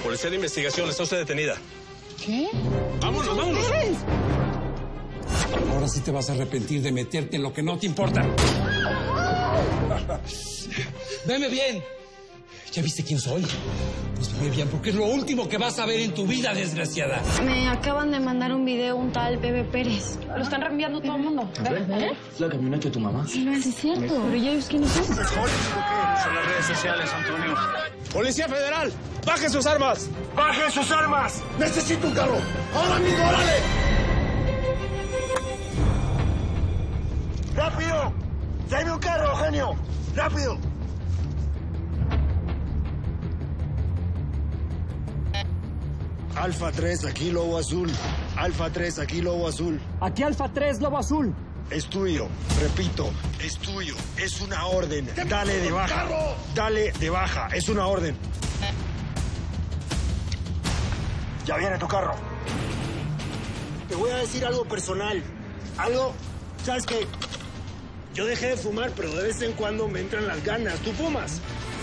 Policía de investigación, está usted detenida. ¿Qué? ¡Vámonos, vámonos! Ahora sí te vas a arrepentir de meterte en lo que no te importa. Veme bien. ¿Ya viste quién soy? Pues veme bien, porque es lo último que vas a ver en tu vida, desgraciada. Me acaban de mandar un video un tal Bebe Pérez. Lo están reenviando todo el mundo. ¿Eh? Es la camioneta de tu mamá. Sí, no es cierto. Pero ya ellos quiénes son. Son las redes sociales, Antonio. ¡Policía Federal! ¡Baje sus armas! ¡Baje sus armas! ¡Necesito un carro! ¡Ahora mismo, órale! ¡Rápido! ¡Tráeme un carro, genio! ¡Rápido! Alfa 3, aquí Lobo Azul. Alfa 3, aquí Lobo Azul. Aquí Alfa 3, Lobo Azul. Es tuyo, repito, es tuyo. Es una orden. Dale de baja. Dale de baja, es una orden. Ya viene tu carro. Te voy a decir algo personal. Algo, ¿sabes qué? Yo dejé de fumar, pero de vez en cuando me entran las ganas. ¿Tú fumas?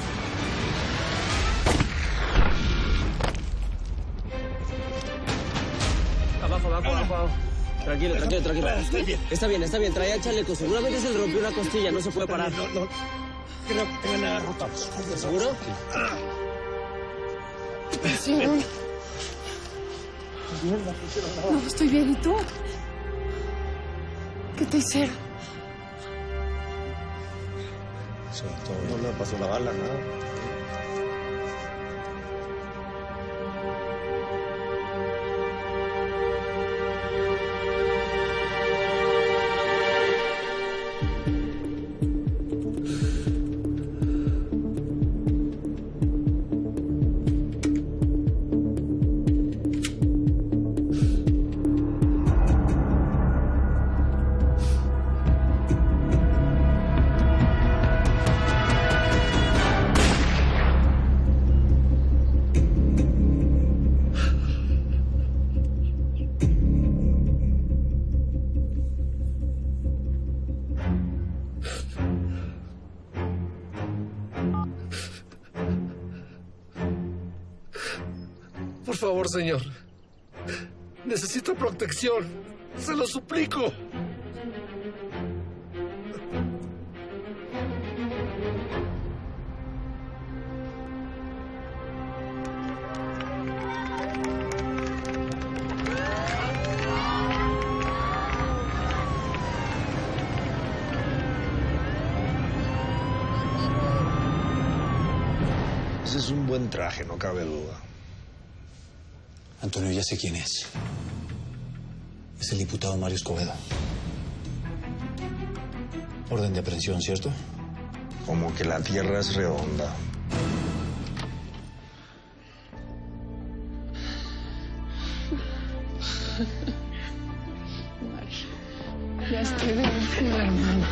Abajo. Tranquilo. Estoy bien. Está bien. Traía chaleco. Seguramente se le rompió una costilla. No se puede parar. No creo que tenga nada roto. ¿Seguro? Sí. No, estoy bien. ¿Y tú? ¿Qué te hicieron? No le pasó la bala, nada. Por favor, señor. Necesito protección. Se lo suplico. Ese es un buen traje, no cabe duda. Antonio, ya sé quién es. Es el diputado Mario Escobedo. Orden de aprehensión, ¿cierto? Como que la tierra es redonda. Ya estoy bien, hermana.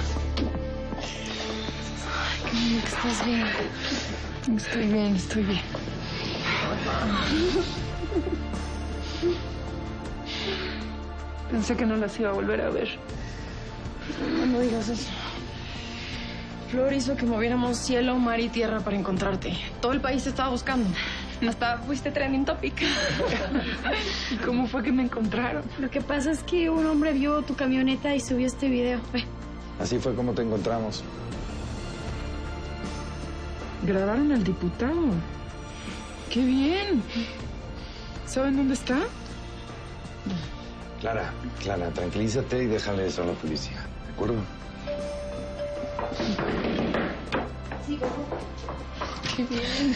Ay, qué bueno que estás bien. Estoy bien. Pensé que no las iba a volver a ver. No digas eso. Flor hizo que moviéramos cielo, mar y tierra para encontrarte. Todo el país te estaba buscando. Hasta fuiste trending topic. ¿Y cómo fue que me encontraron? Lo que pasa es que un hombre vio tu camioneta y subió este video. Ve. Así fue como te encontramos. Grabaron al diputado. ¡Qué bien! ¿Saben dónde está? Clara, tranquilízate y déjale eso a la policía. ¿De acuerdo? Sí, ¡Qué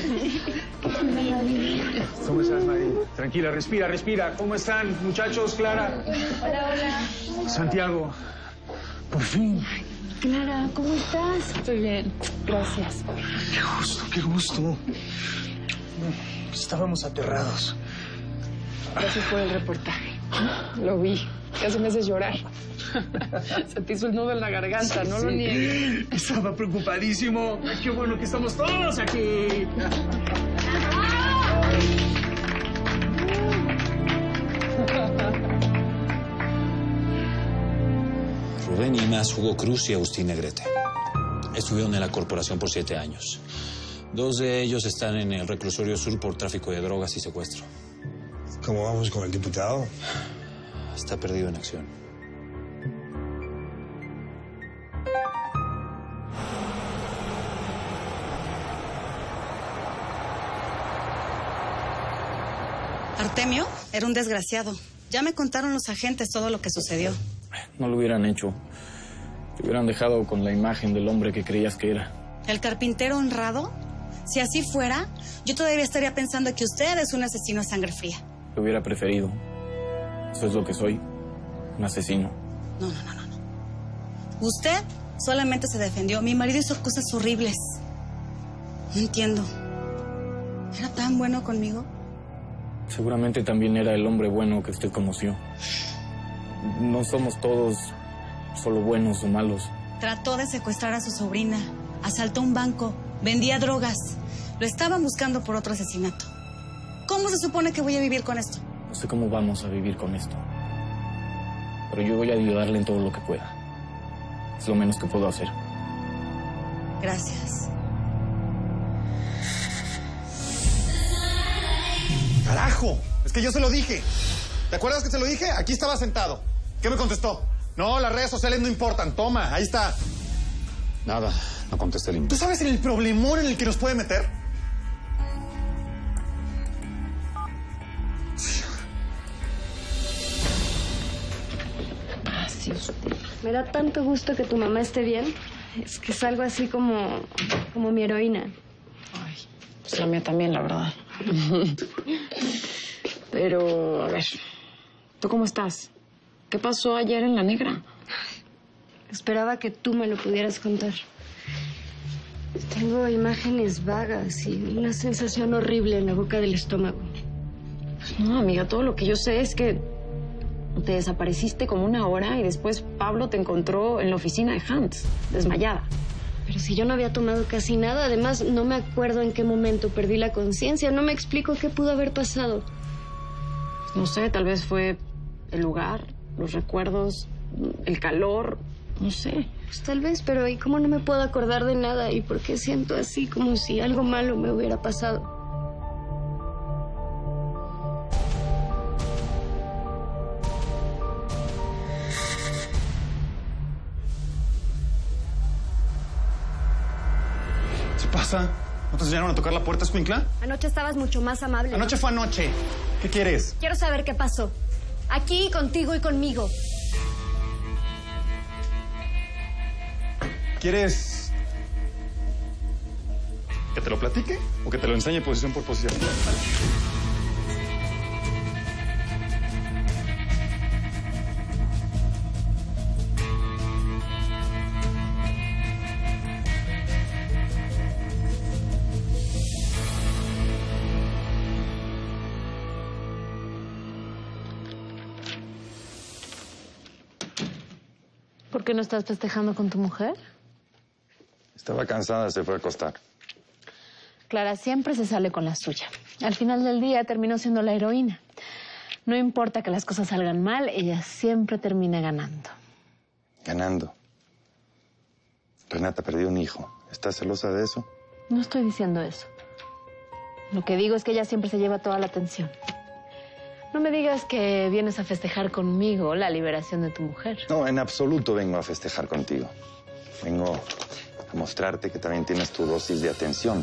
bien! ¿Cómo estás, Mari? Tranquila, respira. ¿Cómo están, muchachos? Clara. Hola. Santiago. Por fin. Clara, ¿cómo estás? Estoy bien, gracias. Qué gusto. Estábamos aterrados. Gracias por el reportaje. Lo vi. Casi me haces llorar. Se te hizo el nudo en la garganta, no lo niegues. Estaba preocupadísimo. Qué bueno que estamos todos aquí. Rubén Imas, Hugo Cruz y Agustín Negrete. Estuvieron en la corporación por 7 años. 2 de ellos están en el reclusorio sur por tráfico de drogas y secuestro. ¿Cómo vamos con el diputado? Está perdido en acción. Artemio era un desgraciado. Ya me contaron los agentes todo lo que sucedió. No lo hubieran hecho. Te hubieran dejado con la imagen del hombre que creías que era. ¿El carpintero honrado? Si así fuera, yo todavía estaría pensando que usted es un asesino a sangre fría. Te hubiera preferido. Eso es lo que soy. Un asesino. No. Usted solamente se defendió. Mi marido hizo cosas horribles. No entiendo. ¿Era tan bueno conmigo? Seguramente también era el hombre bueno que usted conoció. No somos todos solo buenos o malos. Trató de secuestrar a su sobrina. Asaltó un banco. Vendía drogas. Lo estaban buscando por otro asesinato. ¿Cómo se supone que voy a vivir con esto? No sé cómo vamos a vivir con esto. Pero yo voy a ayudarle en todo lo que pueda. Es lo menos que puedo hacer. Gracias. ¡Carajo! Es que yo se lo dije. ¿Te acuerdas que se lo dije? Aquí estaba sentado. ¿Qué me contestó? No, las redes sociales no importan. Toma, ahí está. Nada, no contesté el email. ¿Tú sabes el problemón en el que nos puede meter? Me da tanto gusto que tu mamá esté bien. Es que es algo así como mi heroína. Ay, pues la mía también, la verdad. Pero, a ver, ¿tú cómo estás? ¿Qué pasó ayer en La Negra? Esperaba que tú me lo pudieras contar. Tengo imágenes vagas y una sensación horrible en la boca del estómago. No, amiga, todo lo que yo sé es que te desapareciste como 1 hora y después Pablo te encontró en la oficina de Hans, desmayada. Pero si yo no había tomado casi nada, además no me acuerdo en qué momento perdí la conciencia, no me explico qué pudo haber pasado. No sé, tal vez fue el lugar, los recuerdos, el calor, no sé. Pues tal vez, pero ¿y cómo no me puedo acordar de nada? ¿Y por qué siento así, como si algo malo me hubiera pasado? ¿Qué pasa? ¿No te enseñaron a tocar la puerta, escuincla? Anoche estabas mucho más amable. Anoche fue anoche. ¿Qué quieres? Quiero saber qué pasó. Aquí, contigo y conmigo. ¿Quieres que te lo platique o que te lo enseñe posición por posición? ¿Por qué no estás festejando con tu mujer? Estaba cansada, se fue a acostar. Clara siempre se sale con la suya. Al final del día terminó siendo la heroína. No importa que las cosas salgan mal, ella siempre termina ganando. Ganando. Renata perdió un hijo. ¿Estás celosa de eso? No estoy diciendo eso. Lo que digo es que ella siempre se lleva toda la atención. No me digas que vienes a festejar conmigo la liberación de tu mujer. No, en absoluto vengo a festejar contigo. Vengo a mostrarte que también tienes tu dosis de atención.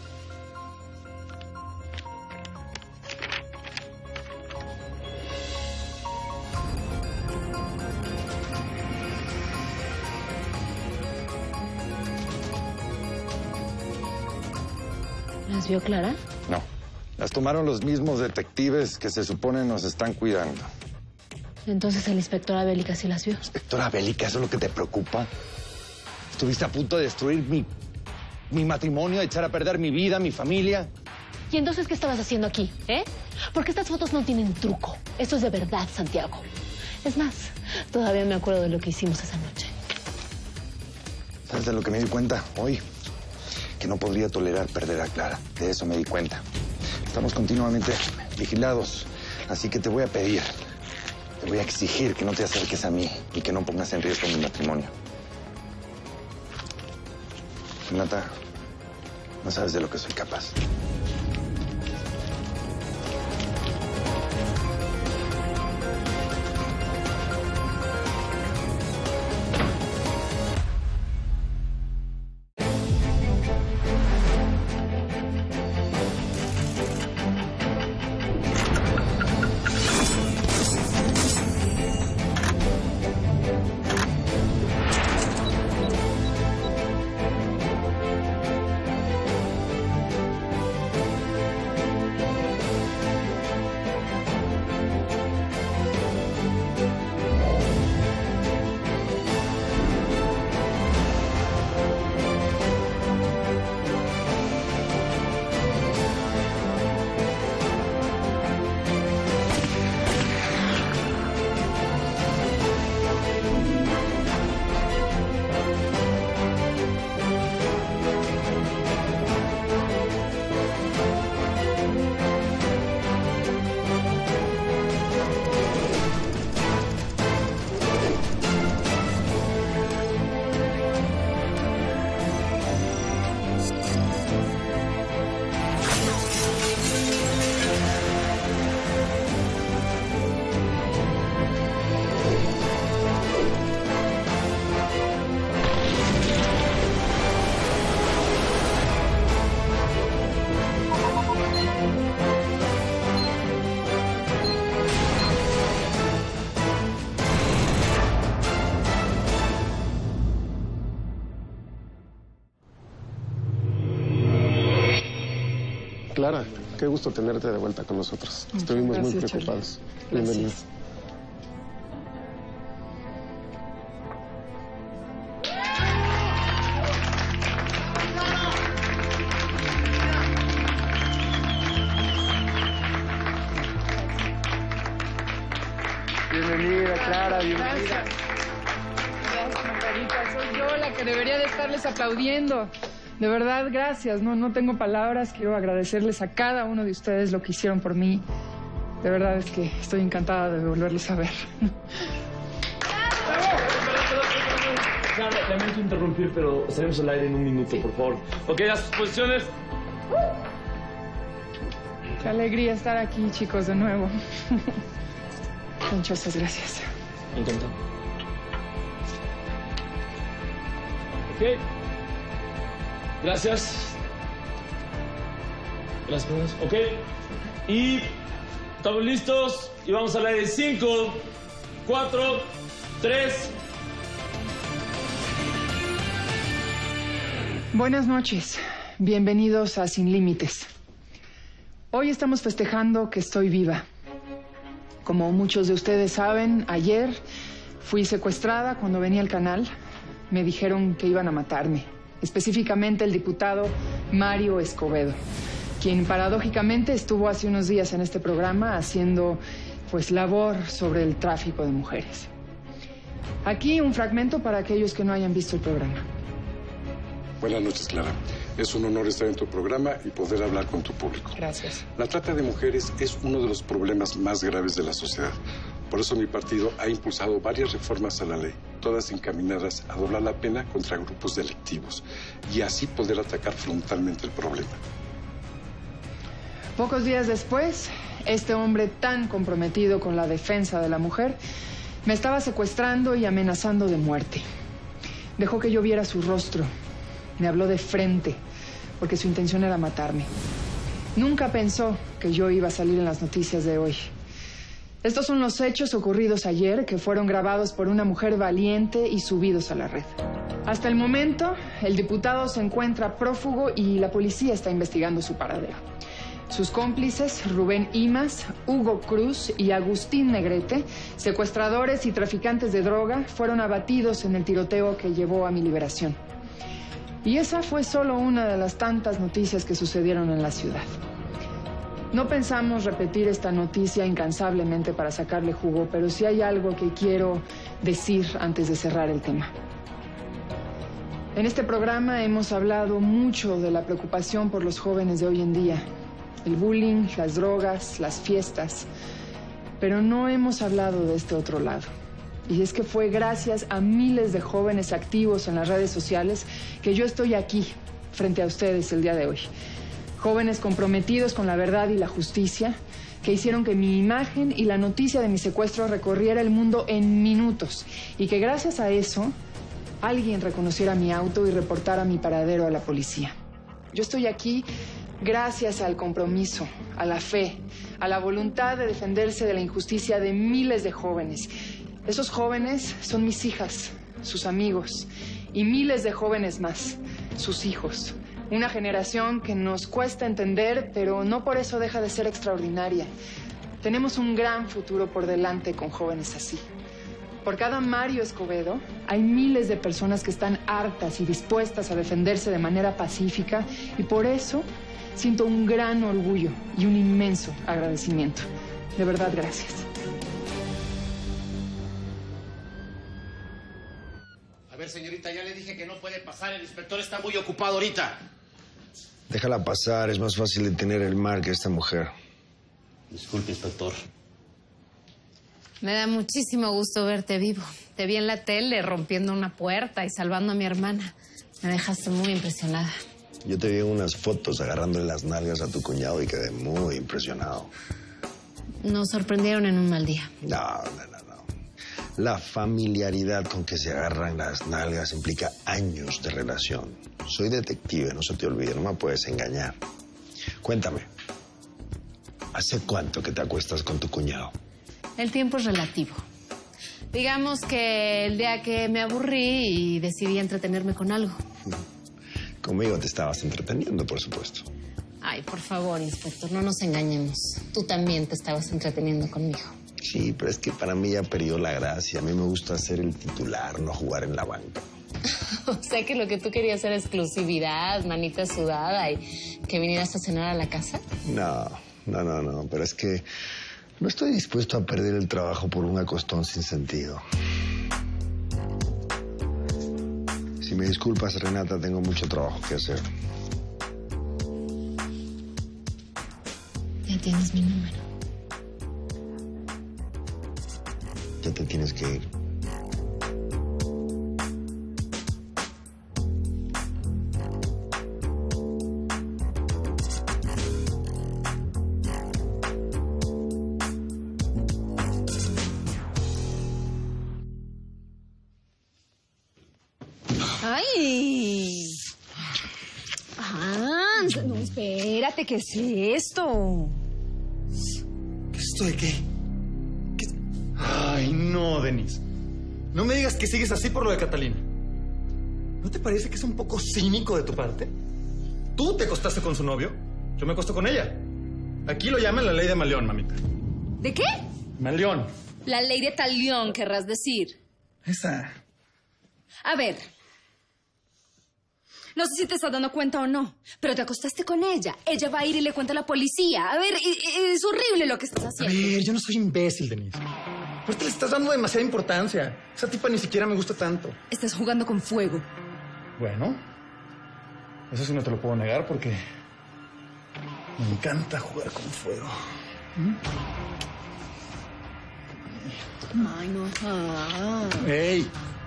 ¿Las vio Clara? No. Las tomaron los mismos detectives que se supone nos están cuidando. Entonces el inspector Abélica sí las vio. Inspectora Abélica, ¿eso es lo que te preocupa? Estuviste a punto de destruir mi matrimonio, echar a perder mi vida, mi familia. ¿Y entonces qué estabas haciendo aquí, Porque estas fotos no tienen truco. Esto es de verdad, Santiago. Es más, todavía me acuerdo de lo que hicimos esa noche. ¿Sabes de lo que me di cuenta hoy? Que no podría tolerar perder a Clara. De eso me di cuenta. Estamos continuamente vigilados, así que te voy a pedir, te voy a exigir que no te acerques a mí y que no pongas en riesgo mi matrimonio. Renata, No sabes de lo que soy capaz. Clara, qué gusto tenerte de vuelta con nosotros. Estuvimos muy preocupados. Bienvenida. Bienvenida, Clara, bienvenida. Gracias, Margarita. Soy yo la que debería de estarles aplaudiendo. De verdad, gracias. No tengo palabras. Quiero agradecerles a cada uno de ustedes lo que hicieron por mí. De verdad es que estoy encantada de volverlos a ver. Clara, lamento interrumpir, pero estaremos al aire en un minuto, por favor. Ok, a sus posiciones. Qué alegría estar aquí, chicos, de nuevo. Muchas gracias. Encantado. Ok. Gracias. Gracias. Ok. Y estamos listos. Y vamos al aire. 5, 4, 3. Buenas noches. Bienvenidos a Sin Límites. Hoy estamos festejando que estoy viva. Como muchos de ustedes saben, ayer fui secuestrada cuando venía al canal. Me dijeron que iban a matarme. Específicamente el diputado Mario Escobedo, quien paradójicamente estuvo hace unos días en este programa haciendo, pues, labor sobre el tráfico de mujeres. Aquí un fragmento para aquellos que no hayan visto el programa. Buenas noches, Clara. Es un honor estar en tu programa y poder hablar con tu público. Gracias. La trata de mujeres es uno de los problemas más graves de la sociedad. Por eso mi partido ha impulsado varias reformas a la ley, todas encaminadas a doblar la pena contra grupos delictivos y así poder atacar frontalmente el problema. Pocos días después, este hombre tan comprometido con la defensa de la mujer me estaba secuestrando y amenazando de muerte. Dejó que yo viera su rostro. Me habló de frente, porque su intención era matarme. Nunca pensó que yo iba a salir en las noticias de hoy. Estos son los hechos ocurridos ayer, que fueron grabados por una mujer valiente y subidos a la red. Hasta el momento, el diputado se encuentra prófugo y la policía está investigando su paradero. Sus cómplices, Rubén Imas, Hugo Cruz y Agustín Negrete, secuestradores y traficantes de droga, fueron abatidos en el tiroteo que llevó a mi liberación. Y esa fue solo una de las tantas noticias que sucedieron en la ciudad. No pensamos repetir esta noticia incansablemente para sacarle jugo, pero sí hay algo que quiero decir antes de cerrar el tema. En este programa hemos hablado mucho de la preocupación por los jóvenes de hoy en día, el bullying, las drogas, las fiestas, pero no hemos hablado de este otro lado. Y es que fue gracias a miles de jóvenes activos en las redes sociales que yo estoy aquí, frente a ustedes el día de hoy. Jóvenes comprometidos con la verdad y la justicia, que hicieron que mi imagen y la noticia de mi secuestro recorriera el mundo en minutos y que gracias a eso alguien reconociera mi auto y reportara mi paradero a la policía. Yo estoy aquí gracias al compromiso, a la fe, a la voluntad de defenderse de la injusticia de miles de jóvenes. Esos jóvenes son mis hijas, sus amigos, y miles de jóvenes más, sus hijos. Una generación que nos cuesta entender, pero no por eso deja de ser extraordinaria. Tenemos un gran futuro por delante con jóvenes así. Por cada Mario Escobedo, hay miles de personas que están hartas y dispuestas a defenderse de manera pacífica, y por eso siento un gran orgullo y un inmenso agradecimiento. De verdad, gracias. A ver, señorita, ya le dije que no puede pasar. El inspector está muy ocupado ahorita. Déjala pasar, es más fácil detener el mar que esta mujer. Disculpe, inspector. Me da muchísimo gusto verte vivo. Te vi en la tele rompiendo una puerta y salvando a mi hermana. Me dejaste muy impresionada. Yo te vi en unas fotos agarrándole las nalgas a tu cuñado y quedé muy impresionado. Nos sorprendieron en un mal día. No. La familiaridad con que se agarran las nalgas implica años de relación. Soy detective, no se te olvide, no me puedes engañar. Cuéntame, ¿hace cuánto que te acuestas con tu cuñado? El tiempo es relativo. Digamos que el día que me aburrí y decidí entretenerme con algo. Conmigo te estabas entreteniendo, por supuesto. Ay, por favor, inspector, no nos engañemos. Tú también te estabas entreteniendo conmigo. Sí, pero es que para mí ya perdió la gracia. A mí me gusta ser el titular, no jugar en la banca. O sea que lo que tú querías era exclusividad, manita sudada y que vinieras a cenar a la casa. No. Pero es que no estoy dispuesto a perder el trabajo por un acostón sin sentido. Si me disculpas, Renata, tengo mucho trabajo que hacer. Ya tienes mi número. Ya te tienes que ir. ¡Ay! Hans, no, espérate, ¿qué es esto? ¿Esto de qué? Ay, no, Denise. No me digas que sigues así por lo de Catalina. ¿No te parece que es un poco cínico de tu parte? Tú te acostaste con su novio, yo me acuesto con ella. Aquí lo llaman la ley de Maleón, mamita. ¿De qué? Maleón. La ley de Talión, querrás decir. Esa. A ver. No sé si te estás dando cuenta o no, pero te acostaste con ella. Ella va a ir y le cuenta a la policía. A ver, es horrible lo que estás haciendo. A ver, yo no soy imbécil, Denise. Ahorita le estás dando demasiada importancia. Esa tipa ni siquiera me gusta tanto. Estás jugando con fuego. Bueno, eso sí no te lo puedo negar porque me encanta jugar con fuego. Ay, no. ¡Ey!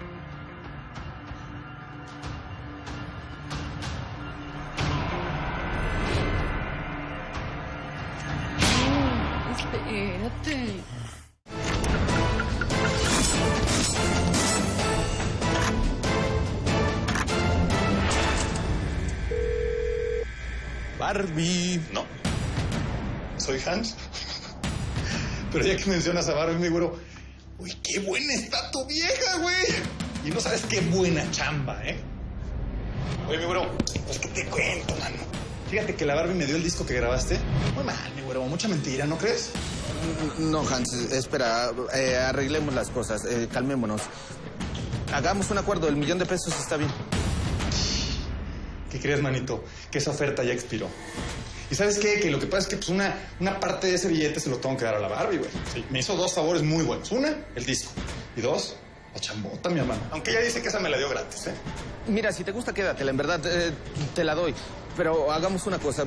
Espérate. Barbie. No. Soy Hans. Pero ya que mencionas a Barbie, mi güero. Uy, qué buena está tu vieja, güey. Y no sabes qué buena chamba, ¿eh? Oye, mi güero, pues qué te cuento, mano. Fíjate que la Barbie me dio el disco que grabaste. Muy mal, mi güero, mucha mentira, ¿no crees? No, Hans, espera, arreglemos las cosas, calmémonos. Hagamos un acuerdo, el $1,000,000 está bien. ¿Qué crees, manito? Que esa oferta ya expiró. ¿Y sabes qué? Que lo que pasa es que pues, una parte de ese billete se lo tengo que dar a la Barbie, güey. Sí, me hizo 2 favores muy buenos. Una, el disco. Y 2, la chambota, mi hermano. Aunque ella dice que esa me la dio gratis, ¿eh? Mira, si te gusta, quédatela, en verdad, te la doy. Pero hagamos una cosa.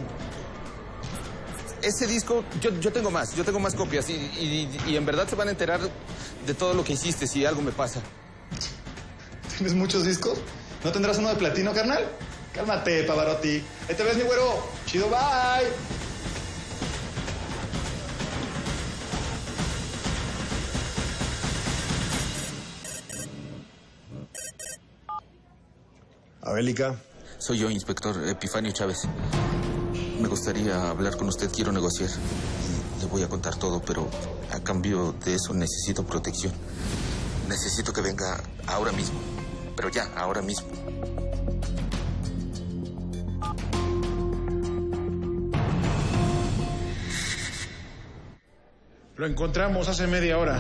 Ese disco, yo tengo más copias. Y en verdad se van a enterar de todo lo que hiciste si algo me pasa. ¿Tienes muchos discos? ¿No tendrás uno de platino, carnal? Cálmate, Pavarotti. Ahí te ves, mi güero. Chido, bye. Abélica. Soy yo, inspector Epifanio Chávez. Me gustaría hablar con usted, quiero negociar. Y le voy a contar todo, pero a cambio de eso necesito protección. Necesito que venga ahora mismo. Pero ya, ahora mismo. Lo encontramos hace media hora.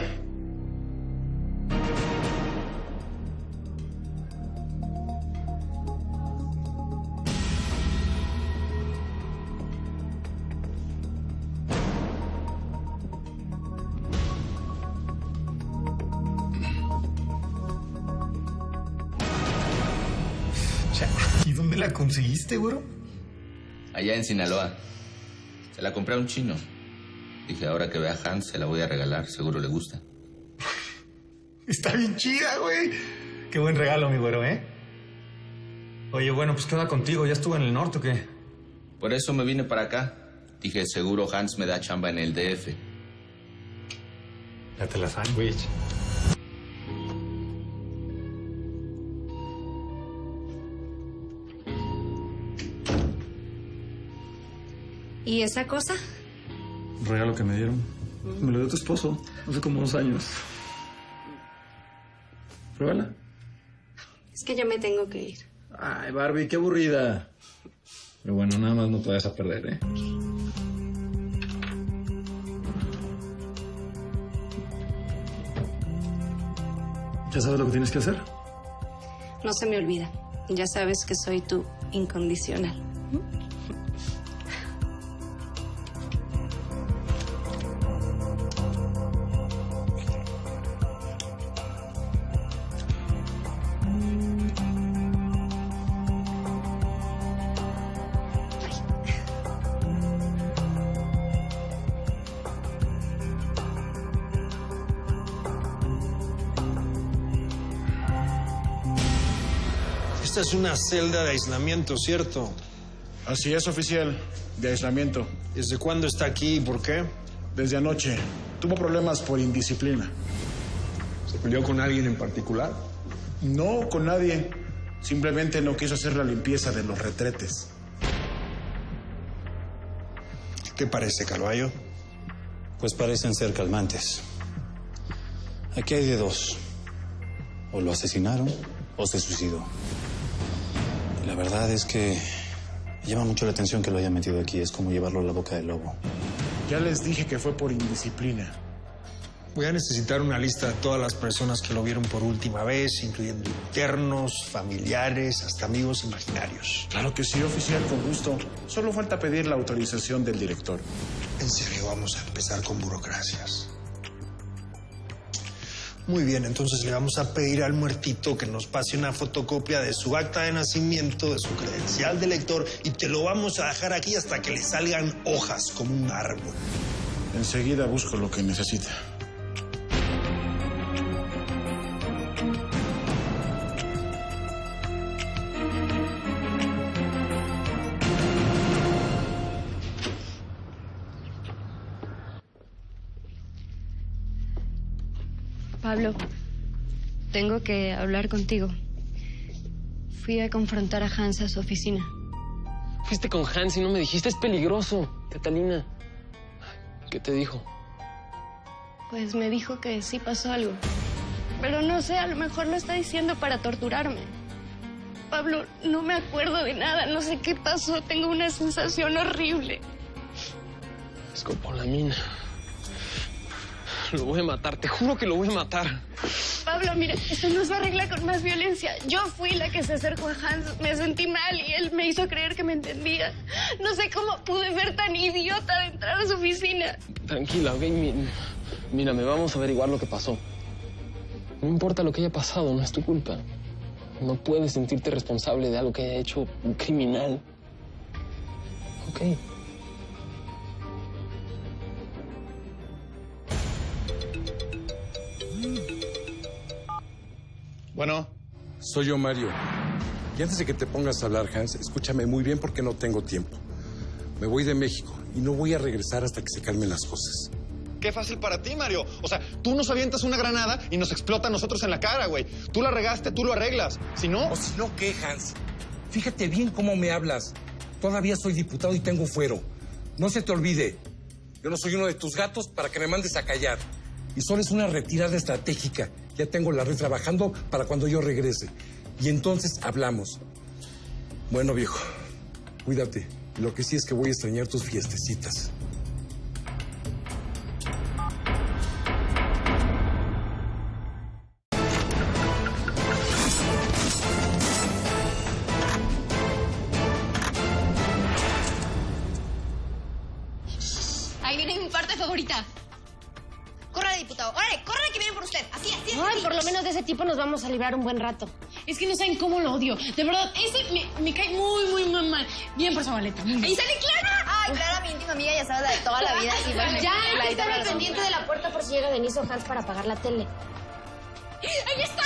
¿Y dónde la conseguiste, güero? Allá en Sinaloa. Se la compré a un chino. Dije, ahora que vea a Hans, se la voy a regalar. Seguro le gusta. Está bien chida, güey. Qué buen regalo, mi güero, ¿eh? Oye, bueno, pues ¿qué onda contigo? ¿Ya estuvo en el norte o qué? Por eso me vine para acá. Dije, seguro Hans me da chamba en el DF. Date la sándwich. ¿Y esa cosa? Un regalo que me dieron. Me lo dio tu esposo hace como 2 años. Pruébala. Es que ya me tengo que ir. Ay, Barbie, qué aburrida. Pero bueno, nada más no te vayas a perder, ¿eh? ¿Ya sabes lo que tienes que hacer? No se me olvida. Ya sabes que soy tu incondicional. Esta es una celda de aislamiento, ¿cierto? Así es, oficial. De aislamiento. ¿Desde cuándo está aquí y por qué? Desde anoche. Tuvo problemas por indisciplina. ¿Se peleó con alguien en particular? No, con nadie. Simplemente no quiso hacer la limpieza de los retretes. ¿Qué parece, Carballo? Pues parecen ser calmantes. Aquí hay de dos. O lo asesinaron o se suicidó. La verdad es que llama mucho la atención que lo hayan metido aquí. Es como llevarlo a la boca del lobo. Ya les dije que fue por indisciplina. Voy a necesitar una lista de todas las personas que lo vieron por última vez, incluyendo internos, familiares, hasta amigos imaginarios. Claro que sí, oficial, con gusto. Solo falta pedir la autorización del director. En serio, vamos a empezar con burocracias. Muy bien, entonces le vamos a pedir al muertito que nos pase una fotocopia de su acta de nacimiento, de su credencial de lector, y te lo vamos a dejar aquí hasta que le salgan hojas como un árbol. Enseguida busco lo que necesita. Pablo, tengo que hablar contigo. Fui a confrontar a Hans a su oficina. Fuiste con Hans y no me dijiste, es peligroso, Catalina. ¿Qué te dijo? Pues me dijo que sí pasó algo. Pero no sé, a lo mejor lo está diciendo para torturarme. Pablo, no me acuerdo de nada, no sé qué pasó, tengo una sensación horrible. Escopolamina. Lo voy a matar, te juro que lo voy a matar. Pablo, mira, esto no se arregla con más violencia. Yo fui la que se acercó a Hans, me sentí mal y él me hizo creer que me entendía. No sé cómo pude ser tan idiota de entrar a su oficina. Tranquila, ¿ok? Mírame, vamos a averiguar lo que pasó. No importa lo que haya pasado, no es tu culpa. No puedes sentirte responsable de algo que haya hecho un criminal. ¿Ok? Bueno. Soy yo, Mario. Y antes de que te pongas a hablar, Hans, escúchame muy bien porque no tengo tiempo. Me voy de México y no voy a regresar hasta que se calmen las cosas. Qué fácil para ti, Mario. O sea, tú nos avientas una granada y nos explota a nosotros en la cara, güey. Tú la regaste, tú lo arreglas. Si no... ¿O si no qué, Hans? Fíjate bien cómo me hablas. Todavía soy diputado y tengo fuero. No se te olvide. Yo no soy uno de tus gatos para que me mandes a callar. Y solo es una retirada estratégica. Ya tengo la red trabajando para cuando yo regrese. Y entonces hablamos. Bueno, viejo, cuídate. Lo que sí es que voy a extrañar tus fiestecitas. Ahí viene mi parte favorita. Córrale, diputado. ¡Órale, córrele que vienen por usted! Así, así, así. Ay, por lo menos de ese tipo nos vamos a librar un buen rato. Es que no saben cómo lo odio. De verdad, ese me cae muy mal. Bien por su maleta. ¡Ahí sale Clara! Ay, Clara, mi íntima amiga, ya sabes, la de toda la vida. Sí, bueno, ya, la hay que estar al pendiente de la puerta por si llega Denise o Hans para apagar la tele. ¡Ahí está!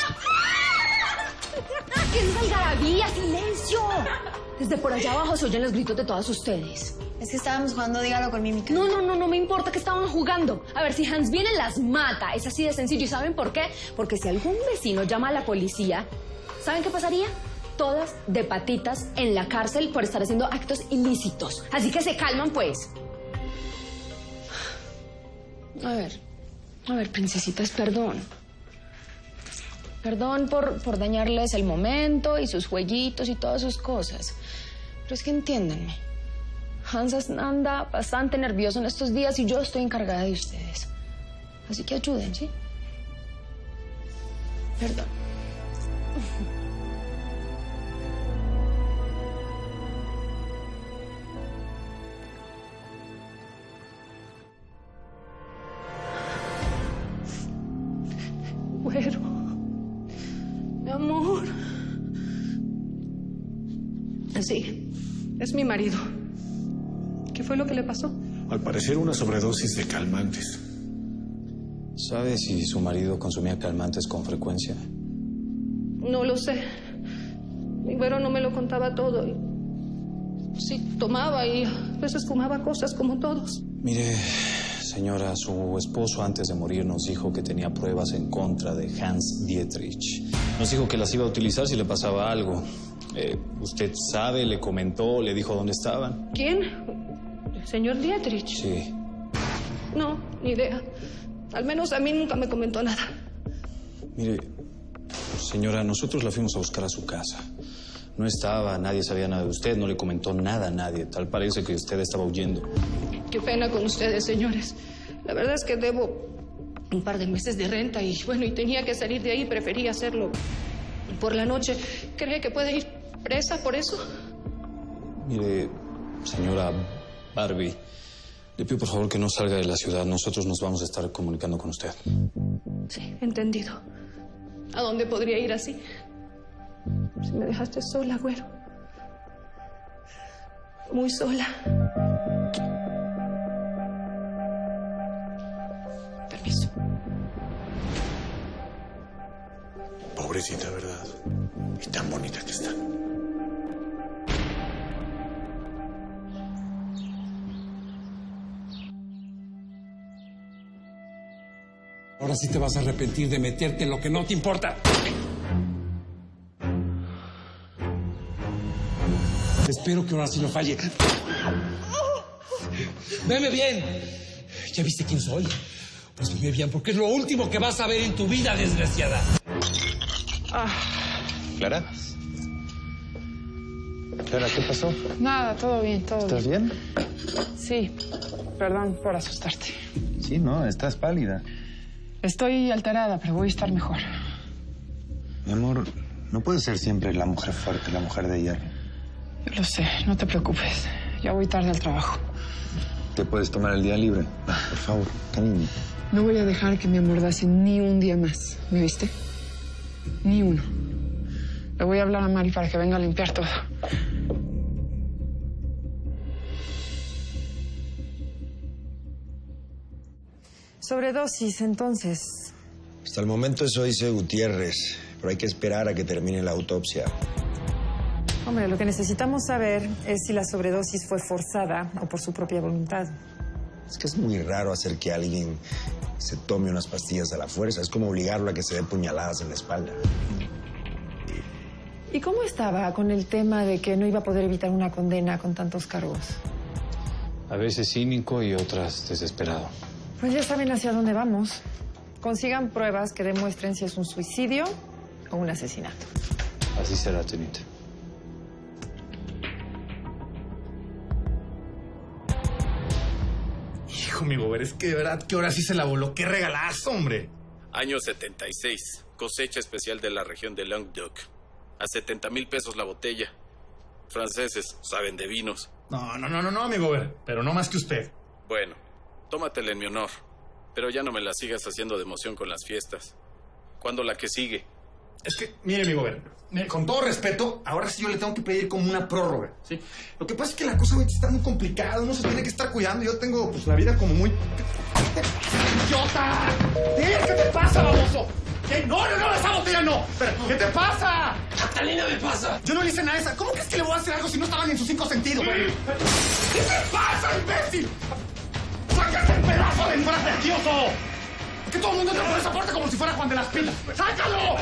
¡Qué es algarabía! ¡Silencio! Desde por allá abajo se oyen los gritos de todas ustedes. Es que estábamos jugando, dígalo con mímica. No me importa que estaban jugando. A ver, si Hans viene, las mata. Es así de sencillo. ¿Y saben por qué? Porque si algún vecino llama a la policía, ¿saben qué pasaría? Todas de patitas en la cárcel por estar haciendo actos ilícitos. Así que se calman, pues. A ver, princesitas, perdón. Perdón por dañarles el momento y sus jueguitos y todas sus cosas. Pero es que entiéndanme. Hans anda bastante nervioso en estos días y yo estoy encargada de ustedes. Así que ayuden, ¿sí? Perdón. Güero. Mi amor. Sí, es mi marido. ¿Qué fue lo que le pasó? Al parecer una sobredosis de calmantes. ¿Sabe si su marido consumía calmantes con frecuencia? No lo sé. Mi güero no me lo contaba todo. Sí, tomaba y a veces fumaba cosas como todos. Mire, señora, su esposo antes de morir nos dijo que tenía pruebas en contra de Hans Dietrich. Nos dijo que las iba a utilizar si le pasaba algo. ¿Usted sabe, le comentó, le dijo dónde estaban? ¿Quién? ¿El señor Dietrich? Sí. No, ni idea. Al menos a mí nunca me comentó nada. Mire, señora, nosotros la fuimos a buscar a su casa. No estaba, nadie sabía nada de usted, no le comentó nada a nadie. Tal parece que usted estaba huyendo. Qué pena con ustedes, señores. La verdad es que debo un par de meses de renta y bueno, y tenía que salir de ahí, preferí hacerlo por la noche. ¿Cree que puede ir presa por eso? Mire, señora Barbie, le pido por favor que no salga de la ciudad. Nosotros nos vamos a estar comunicando con usted. Sí, entendido. ¿A dónde podría ir así? Si me dejaste sola, güero. Muy sola. Permiso. Pobrecita, ¿verdad? Y tan bonita que está. Ahora sí te vas a arrepentir de meterte en lo que no te importa. Espero que ahora sí no falle. Veme bien. ¿Ya viste quién soy? Pues veme bien, porque es lo último que vas a ver en tu vida, desgraciada. ¿Clara? Clara, ¿qué pasó? Nada, todo bien, todo ¿Estás bien? Sí, perdón por asustarte. Sí, no, estás pálida. Estoy alterada, pero voy a estar mejor. Mi amor, no puedes ser siempre la mujer fuerte, la mujer de hierro. Yo lo sé, no te preocupes. Ya voy tarde al trabajo. ¿Te puedes tomar el día libre? Por favor, cariño. No voy a dejar que me amordase ni un día más. ¿Me viste? Ni uno. Le voy a hablar a Mari para que venga a limpiar todo. Sobredosis, entonces. Hasta el momento eso dice Gutiérrez, pero hay que esperar a que termine la autopsia. Hombre, lo que necesitamos saber es si la sobredosis fue forzada o por su propia voluntad. Es que es muy raro hacer que alguien se tome unas pastillas a la fuerza. Es como obligarlo a que se dé puñaladas en la espalda. ¿Y cómo estaba con el tema de que no iba a poder evitar una condena con tantos cargos? A veces cínico y otras desesperado. Pues ya saben hacia dónde vamos. Consigan pruebas que demuestren si es un suicidio o un asesinato. Así será, teniente. Hijo, mi gober, es que de verdad que ahora sí se la voló. ¡Qué regalazo, hombre! Año 76. Cosecha especial de la región de Languedoc. A 70,000 pesos la botella. Franceses, saben de vinos. No, mi gober. Pero no más que usted. Bueno, tómatela en mi honor. Pero ya no me la sigas haciendo de emoción con las fiestas. ¿Cuándo la que sigue? Es que, mire, mi gober, con todo respeto, ahora sí yo le tengo que pedir como una prórroga, ¿sí? Lo que pasa es que la cosa ahorita está muy complicada, uno se tiene que estar cuidando. Yo tengo, pues, la vida como muy... ¿Qué te pasa, idiota? ¿Qué te pasa, baboso? ¿Qué? No, esa botella no. Pero, ¿qué te pasa? Catalina, me pasa. Yo no le hice nada a esa. ¿Cómo crees que le voy a hacer algo si no estaban en sus 5 sentidos, güey? ¿Qué te pasa, imbécil? ¡Sácate el pedazo de hembra precioso! Que todo el mundo entra por esa puerta como si fuera Juan de las Pilas. ¡Sácalo!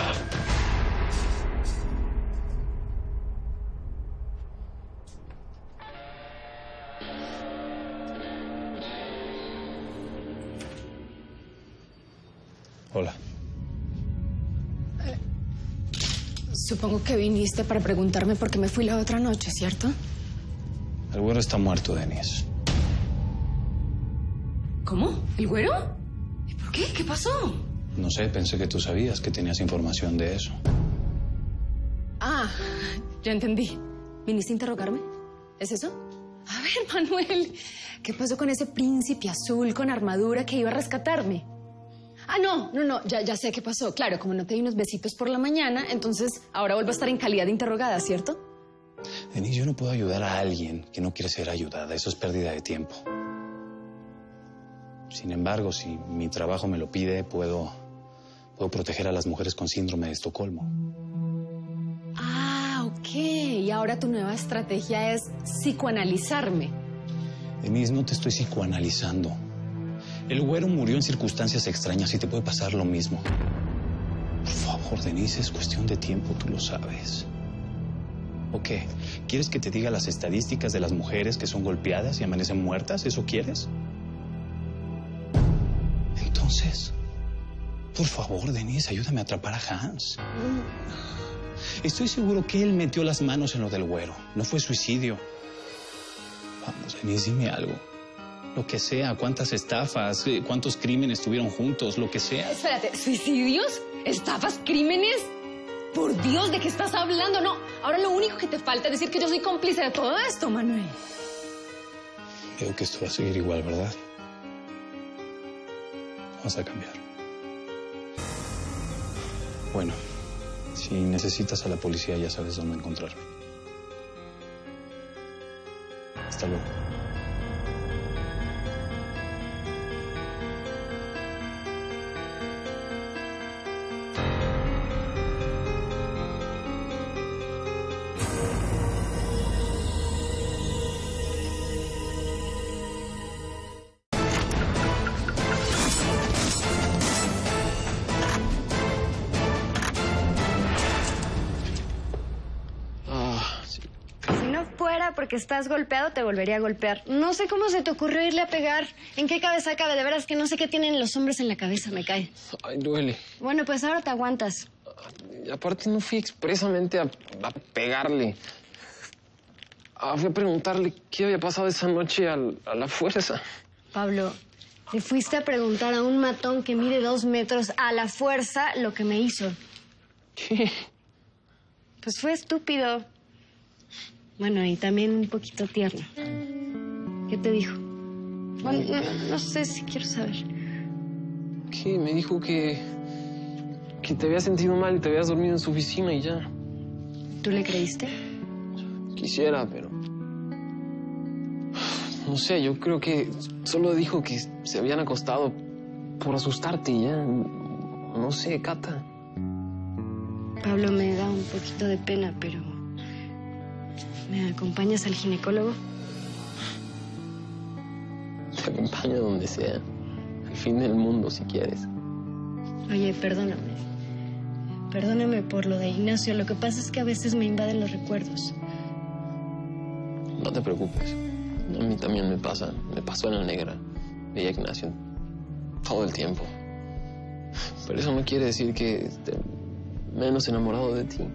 Hola. Supongo que viniste para preguntarme por qué me fui la otra noche, ¿cierto? El güero está muerto, Denise. ¿Cómo? ¿El güero? ¿Y por qué? ¿Qué pasó? No sé, pensé que tú sabías, que tenías información de eso. Ah, ya entendí. ¿Viniste a interrogarme? ¿Es eso? A ver, Manuel, ¿qué pasó con ese príncipe azul con armadura que iba a rescatarme? Ah, no, ya sé qué pasó. Claro, como no te di unos besitos por la mañana, entonces ahora vuelvo a estar en calidad de interrogada, ¿cierto? Denise, yo no puedo ayudar a alguien que no quiere ser ayudada. Eso es pérdida de tiempo. Sin embargo, si mi trabajo me lo pide, puedo proteger a las mujeres con síndrome de Estocolmo. Ah, ok. Y ahora tu nueva estrategia es psicoanalizarme. Denise, no te estoy psicoanalizando. El güero murió en circunstancias extrañas y te puede pasar lo mismo. Por favor, Denise, es cuestión de tiempo, tú lo sabes. ¿O qué? ¿Quieres que te diga las estadísticas de las mujeres que son golpeadas y amanecen muertas? ¿Eso quieres? Entonces, por favor, Denise, ayúdame a atrapar a Hans. Estoy seguro que él metió las manos en lo del güero. No fue suicidio. Vamos, Denise, dime algo. Lo que sea, cuántas estafas, cuántos crímenes tuvieron juntos, lo que sea. Espérate, ¿suicidios? ¿Estafas? ¿Crímenes? Por Dios, ¿de qué estás hablando? No, ahora lo único que te falta es decir que yo soy cómplice de todo esto, Manuel. Veo que esto va a seguir igual, ¿verdad? Vamos a cambiar. Bueno, si necesitas a la policía ya sabes dónde encontrarme. Hasta luego. Porque estás golpeado, te volvería a golpear. No sé cómo se te ocurrió irle a pegar. ¿En qué cabeza cabe? De veras que no sé qué tienen los hombres en la cabeza, me cae. Ay, duele. Bueno, pues ahora te aguantas. Y aparte no fui expresamente a pegarle. Fui a preguntarle qué había pasado esa noche a la fuerza. Pablo, le fuiste a preguntar a un matón que mide 2 metros a la fuerza lo que me hizo. ¿Qué? Pues fue estúpido. Bueno, y también un poquito tierno. ¿Qué te dijo? Bueno, no sé si quiero saber. ¿Qué? Me dijo que te había sentido mal y te habías dormido en su oficina y ya. ¿Tú le creíste? Quisiera, pero... No sé, yo creo que solo dijo que se habían acostado por asustarte y ya. No sé, Cata. Pablo, me da un poquito de pena, pero... ¿Me acompañas al ginecólogo? Te acompaño donde sea. Al fin del mundo, si quieres. Oye, perdóname. Perdóname por lo de Ignacio. Lo que pasa es que a veces me invaden los recuerdos. No te preocupes. A mí también me pasa. Me pasó en la negra. Veía a Ignacio todo el tiempo. Pero eso no quiere decir que esté menos enamorado de ti.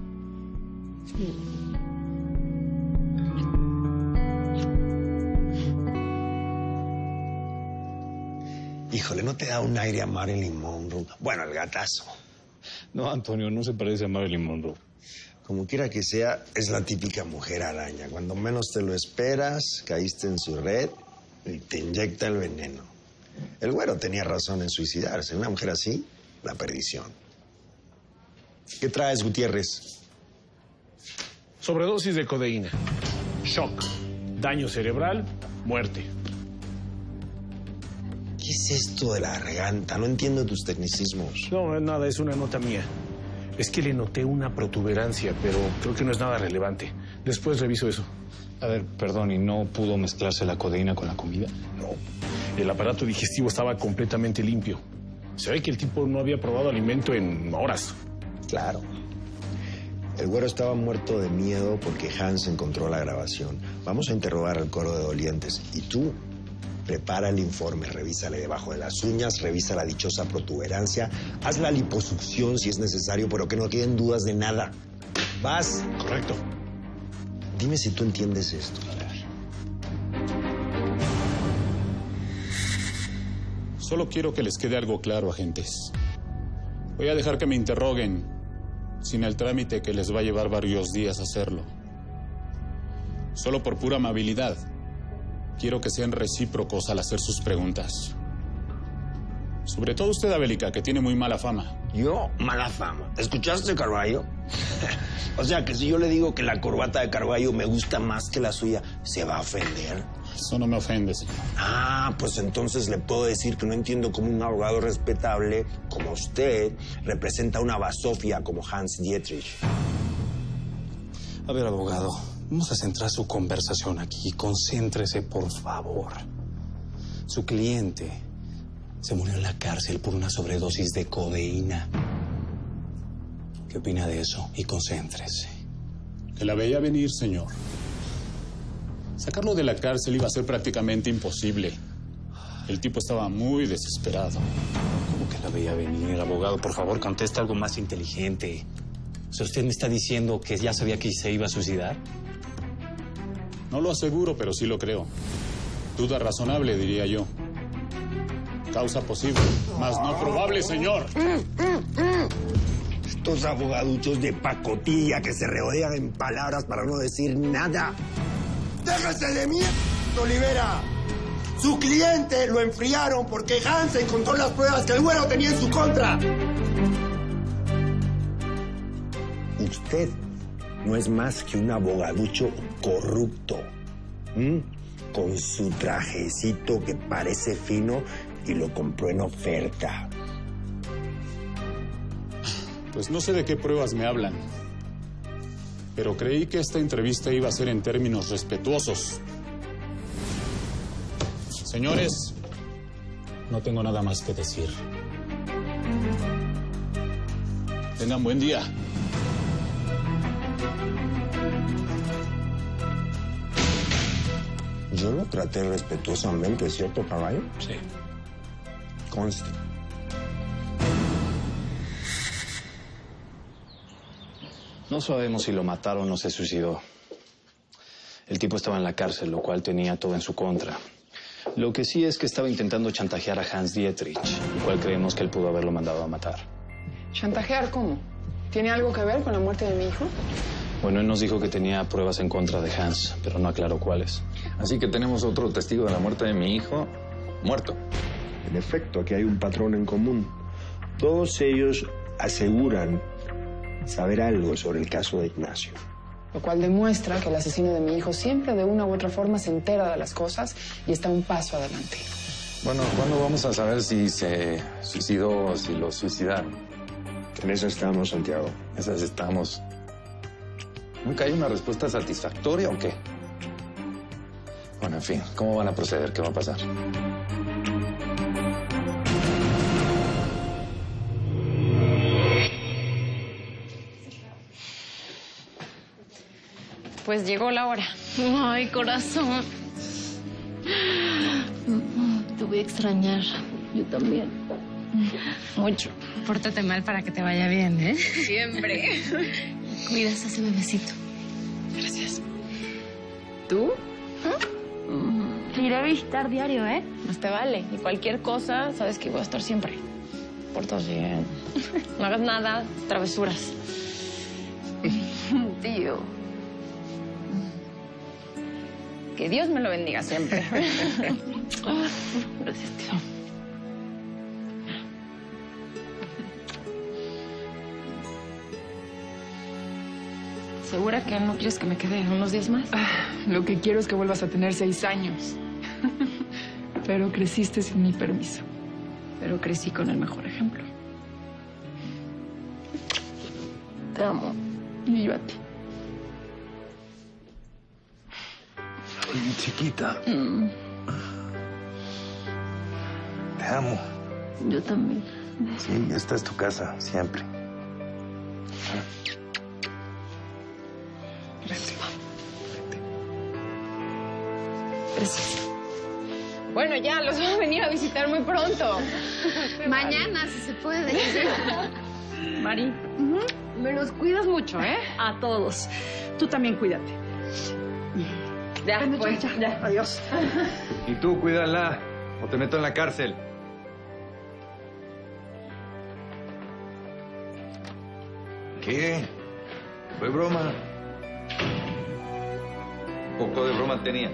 Híjole, ¿no te da un aire a Marilyn Monroe? Bueno, el gatazo. No, Antonio, no se parece a Marilyn Monroe. Como quiera que sea, es la típica mujer araña. Cuando menos te lo esperas, caíste en su red y te inyecta el veneno. El güero tenía razón en suicidarse. Una mujer así, la perdición. ¿Qué traes, Gutiérrez? Sobredosis de codeína. Shock. Daño cerebral. Muerte. ¿Qué es esto de la garganta? No entiendo tus tecnicismos. No, es nada, es una nota mía. Es que le noté una protuberancia, pero creo que no es nada relevante. Después reviso eso. A ver, perdón, ¿y no pudo mezclarse la codeína con la comida? No. El aparato digestivo estaba completamente limpio. Se ve que el tipo no había probado alimento en horas. Claro. El güero estaba muerto de miedo porque Hans encontró la grabación. Vamos a interrogar al coro de dolientes. Y tú, prepara el informe, revísale debajo de las uñas, revisa la dichosa protuberancia, haz la liposucción si es necesario, pero que no queden dudas de nada. ¿Vas? Correcto. Dime si tú entiendes esto. Solo quiero que les quede algo claro, agentes. Voy a dejar que me interroguen, sin el trámite que les va a llevar varios días hacerlo. Solo por pura amabilidad. Quiero que sean recíprocos al hacer sus preguntas. Sobre todo usted, Abélica, que tiene muy mala fama. ¿Yo? Mala fama. ¿Escuchaste, Carballo? O sea, que si yo le digo que la corbata de Carballo me gusta más que la suya, ¿se va a ofender? Eso no me ofende, señor. Ah, pues entonces le puedo decir que no entiendo cómo un abogado respetable como usted representa una basofia como Hans Dietrich. A ver, abogado, vamos a centrar su conversación aquí. Concéntrese, por favor. Su cliente se murió en la cárcel por una sobredosis de codeína. ¿Qué opina de eso? Y concéntrese. Que la veía venir, señor. Sacarlo de la cárcel iba a ser prácticamente imposible. El tipo estaba muy desesperado. ¿Cómo que la veía venir, abogado? Por favor, conteste algo más inteligente. O sea, ¿usted me está diciendo que ya sabía que se iba a suicidar? No lo aseguro, pero sí lo creo. Duda razonable, diría yo. Causa posible, más no probable, señor. Estos abogaduchos de pacotilla que se rodean en palabras para no decir nada. ¡Déjese de mierda, Olivera! Su cliente lo enfriaron porque Hans encontró las pruebas que el güero tenía en su contra. Usted no es más que un abogaducho corrupto. Con su trajecito que parece fino y lo compró en oferta. Pues no sé de qué pruebas me hablan. Pero creí que esta entrevista iba a ser en términos respetuosos. Señores, no tengo nada más que decir. Tengan buen día. Yo lo traté respetuosamente, ¿cierto, Carballo? Sí. Conste. No sabemos si lo mataron o se suicidó. El tipo estaba en la cárcel, lo cual tenía todo en su contra. Lo que sí es que estaba intentando chantajear a Hans Dietrich, lo cual creemos que él pudo haberlo mandado a matar. ¿Chantajear cómo? ¿Tiene algo que ver con la muerte de mi hijo? Bueno, él nos dijo que tenía pruebas en contra de Hans, pero no aclaró cuáles. Así que tenemos otro testigo de la muerte de mi hijo muerto. En efecto, aquí hay un patrón en común. Todos ellos aseguran saber algo sobre el caso de Ignacio. Lo cual demuestra que el asesino de mi hijo siempre de una u otra forma se entera de las cosas y está un paso adelante. Bueno, ¿cuándo vamos a saber si se suicidó o si lo suicidaron? En eso estamos, Santiago. Esas estamos. ¿Nunca hay una respuesta satisfactoria o qué? Bueno, en fin, ¿cómo van a proceder? ¿Qué va a pasar? Pues llegó la hora. Ay, corazón. Te voy a extrañar. Yo también. Mucho. Pórtate mal para que te vaya bien, ¿eh? Siempre. Cuidas a ese bebecito. Gracias. ¿Tú? Te iré a visitar diario, ¿eh? Más te vale. Y cualquier cosa, sabes que voy a estar siempre. Portas bien. No hagas nada, travesuras. Tío. Que Dios me lo bendiga siempre. Gracias, tío. ¿Segura que no quieres que me quede unos días más? Lo que quiero es que vuelvas a tener 6 años. Pero creciste sin mi permiso. Pero crecí con el mejor ejemplo. Te amo. Y yo a ti. Oye, chiquita. Te amo. Yo también. Sí, esta es tu casa, siempre. Gracias. Bueno, ya, los voy a venir a visitar muy pronto. Mañana, si se puede. Mari, me los cuidas mucho, ¿eh? A todos. Tú también cuídate. Ya, pues, ya. Adiós. Y tú, cuídala, o te meto en la cárcel. ¿Qué? Fue broma. Un poco de broma tenía.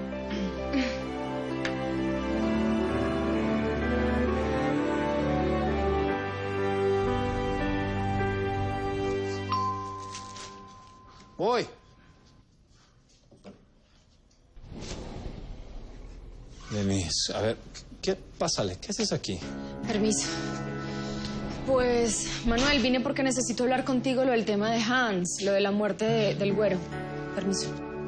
Voy. Denise, a ver, ¿qué? Pásale, ¿qué haces aquí? Permiso. Pues, Manuel, vine porque necesito hablar contigo lo del tema de Hans, lo de la muerte del güero. Permiso.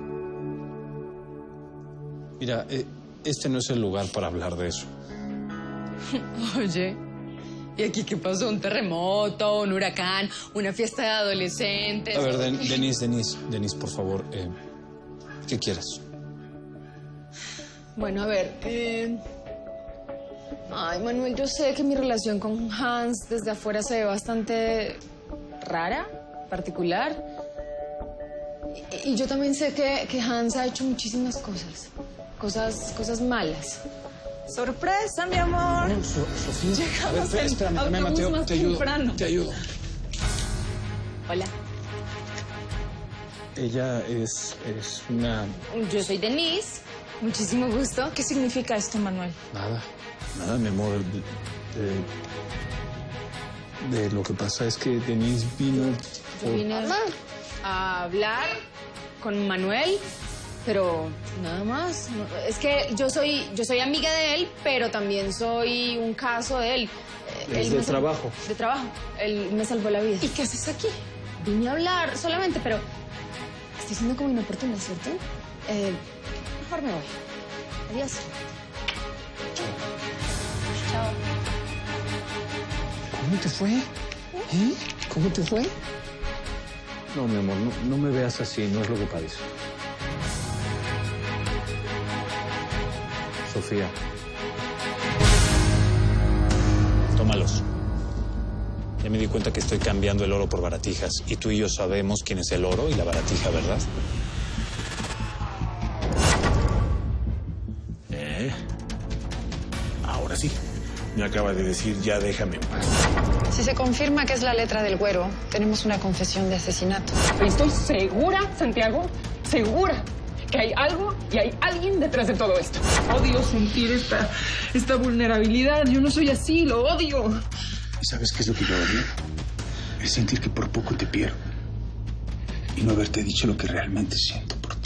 Mira, este no es el lugar para hablar de eso. Oye, ¿y aquí qué pasó? ¿Un terremoto, un huracán, una fiesta de adolescentes? A ver, Denise, por favor, ¿qué quieres? Bueno, a ver, Ay, Manuel, yo sé que mi relación con Hans desde afuera se ve bastante rara, particular. Y yo también sé que Hans ha hecho muchísimas cosas malas. ¡Sorpresa, mi amor! Sofía, Llegamos a ver, espérame, Mateo, te ayudo. Hola. Ella es una... Yo soy Denise. Muchísimo gusto. ¿Qué significa esto, Manuel? Nada, mi amor. De lo que pasa es que Denise vino... Yo vine a hablar con Manuel, pero nada más. No, es que yo soy amiga de él, pero también soy un caso de él. Es de trabajo. De trabajo. Él me salvó la vida. ¿Y qué haces aquí? Vine a hablar solamente, pero estoy siendo como inoportuna, ¿cierto? Mejor me voy. Adiós. Chao. ¿Cómo te fue? ¿Cómo te fue? No, mi amor, no me veas así, no es lo que parece. Sofía. Tómalos. Ya me di cuenta que estoy cambiando el oro por baratijas. Y tú y yo sabemos quién es el oro y la baratija, ¿verdad? Ahora sí. Me acaba de decir, ya déjame en paz. Si se confirma que es la letra del güero, tenemos una confesión de asesinato. Estoy segura, Santiago, segura que hay algo y hay alguien detrás de todo esto. Odio sentir esta vulnerabilidad. Yo no soy así, lo odio. ¿Y sabes qué es lo que yo odio? Es sentir que por poco te pierdo. Y no haberte dicho lo que realmente siento por ti.